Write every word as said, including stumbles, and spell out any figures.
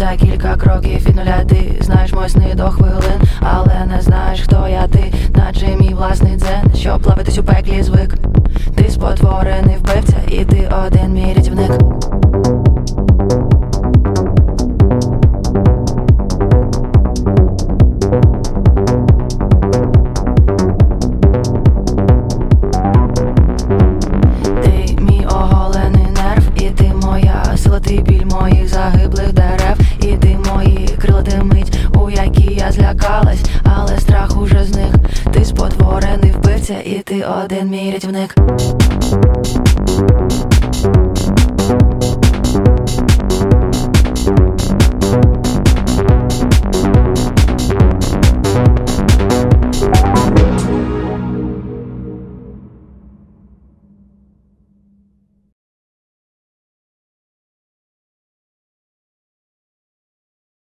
за кілька кроків від нуля. Ти знаєш мої сни до хвилин, але не знаєш, хто я, ти, наче мій власний дзен, що плавитись у пеклі звик. Ти спотворений вбивця, і ти один мій рятівник. Ти біль моїх загиблих дерев, і ти мої крила, ти мить, у якій я злякалась, але страх уже зник. Ти спотворений вбивця, і ти один мій рятівник.